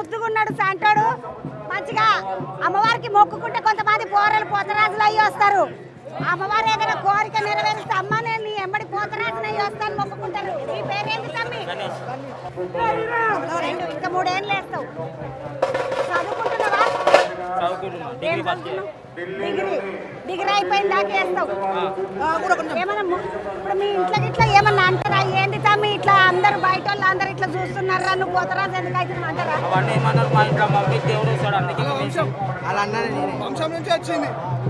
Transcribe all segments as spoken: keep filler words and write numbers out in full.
ముద్దుగా ఉన్నాడు సంటోడు మంచిగా అమ్మవారికి మొక్కుకుంటే కొంతమంది పోరలు పోతరాజులు అయ్యి వస్తారు. అమ్మవారు ఏదైనా కోరిక నెరవేరిస్తే అమ్మ నేను నీ ఎంబడి పోతరాజులు అయ్యి వస్తాను మొక్కుకుంటారు. నీ పేరేంటి తమ్మి? రెండు ఇంకా మూడేళ్ళు వేస్తావు. చదువుకుంటున్నావా? డిగ్రీ డిగ్రీ అయిపోయిన దాకా వేస్తావు. ఏమన్నా ఇప్పుడు మీ ఇంట్లో ఇట్లా ఏమన్నా అంటారా? ఏంటి తమ్మి ఇట్లా అందరు బయట వాళ్ళు అందరు ఇట్లా చూస్తున్నారా నువ్వు పోతరాజు ఎందుకు అవుతుంది అంటారా? వంశం నుంచి వచ్చింది.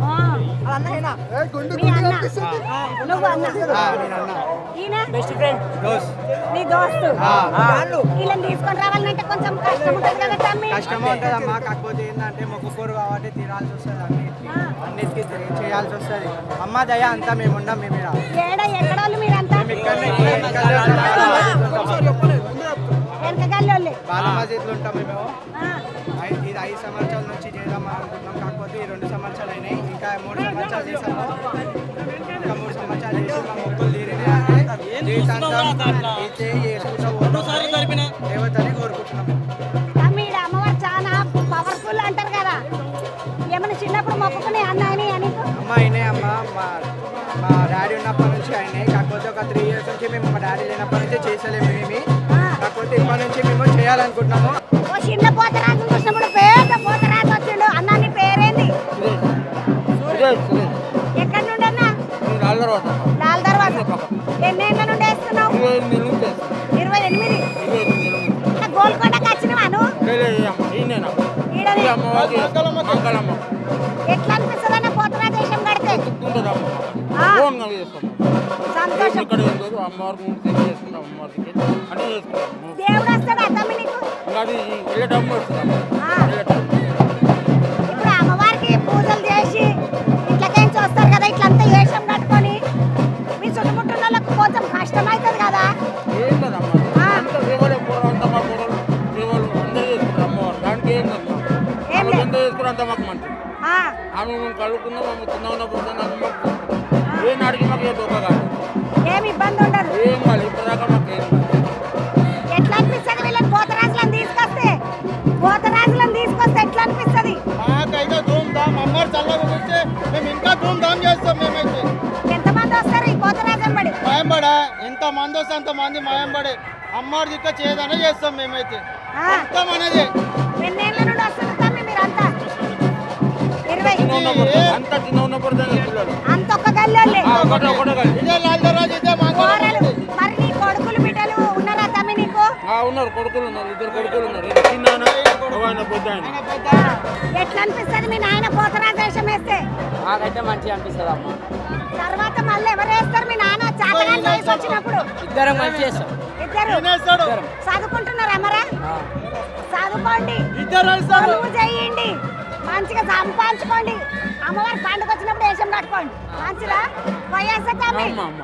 నువ్వు అన్న నీ దోస్తు వీళ్ళని తీసుకొని రావాలంటే కొంచెం కష్టం ఉంటుంది కదా తమ్మి? కష్టం ఉంటుంది అమ్మా. కాకపోతే ఏంటంటే మొక్కుకోరు కాబట్టి తినాల్సి వస్తుంది. అన్నిటికీ అన్నిటికీ చేయాల్సి వస్తుంది. అమ్మ దయ అంతా మేము ఉన్నాం. మేము ఏడ ఎక్కడ వాళ్ళు మీరంతా వెనకగాలి బాల మసీద్లో ఉంటాం మేము. ఇది ఐదు సంవత్సరాల నుంచి చేద్దాం అనుకుంటున్నాం. కాకపోతే ఈ రెండు సంవత్సరాలు అయినాయి. ఇంకా మూడు సంవత్సరాలు చేసాము. ఇంకా మూడు సంవత్సరాలు చేసి మా మొక్కులు తీరినాయి. దేవతని కోరుకుంటున్నాము. అమ్మవారు చాలా పవర్ఫుల్ అంటారు కదా, ఏమైనా చిన్నప్పుడు మొక్కుకునే అన్నాయని అని? అమ్మ అయినాయి అమ్మ. మా మా డాడీ ఉన్నప్పటి నుంచి అయినాయి. కాకపోతే ఒక త్రీ ఇయర్స్ నుంచి మేము మా డాడీ లేనప్పటి నుంచి చేసలేము ఏమి. కాకపోతే ఇప్పటి నుంచి మేము చేయాలనుకుంటున్నాము. ఓ చిన్న పోతరాజు చూసినప్పుడు పెద్ద పోతరాజు వచ్చిండు. అన్న నీ పేరేంది? ఎక్కడి నుండి అన్నా? లాల్ దర్వాజా. ఎన్నేళ్ళ నుండి వేస్తున్నావు? ఇరవై ఎనిమిది. గోల్కొండకి వచ్చినవా నువ్వు? ఎట్లా అనిపిస్తుంది అన్న పోతరాజు వేషం కడితే? సంతోషం. దేవుడు వస్తాడా తమ్మి నీకు? ఇప్పుడు అమ్మవారికి పూజలు చేసి ఇట్లకేంచి వస్తారు కదా, ఇట్లంతా వేషం కట్టుకొని మీ చుట్టుముట్టు వాళ్ళకి కొంచెం కష్టం అవుతుంది కదా? ఏమి ఇబ్బంది ఉండదు. ఎట్లా అనిపిస్తుంది వీళ్ళని పోతరాజులను తీసుకొస్తే? పోతరాజులను తీసుకొస్తే ఎట్లా అనిపిస్తుంది? మాకైతే ధూమ్ ధామ్ అమ్మవారు చల్లగా కూర్చే మేము ఇంకా ధూమ్ ధామ్ చేస్తాం. మేమైతే ఎంతమంది వస్తారు ఈ పోతరాజం బడి? మయంబడ ఎంత మంది వస్తే అంత మంది మయంబడే అమ్మవారి దిక్క చేదనే చేస్తాం. మేమైతే అంత మనది. ఎన్నేళ్ళ నుండి వస్తుంది తమ్మి మీరంతా? ఇరవై. అంత ఒక్క గల్లోళ్ళే. మరి నీ కొడుకులు బిడ్డలు ఉన్నారా తమ్మి నీకు? ఉన్నారు, కొడుకులు ఉన్నారు. ఇద్దరు కొడుకులు ఉన్నారు. ఎట్లా అనిపిస్తుంది మీ నాయన పోతరాజు వేషం వేస్తే? నాకైతే మంచిగా అనిపిస్తుంది అమ్మ. తర్వాత మళ్ళీ ఎవరు వేస్తారు? మీ నాన్న చాకరాని వయసు వచ్చినప్పుడు ఇద్దరం మంచి చేస్తాం. ఇద్దరు చదువుకుంటున్నారా మరా? చదువుకోండి, చదువు చేయండి, మంచిగా సంపాదించుకోండి. అమ్మవారి పండుగ వచ్చినప్పుడు వేషం కట్టుకోండి. మంచిదా? పోయేస్తా తమ్మి.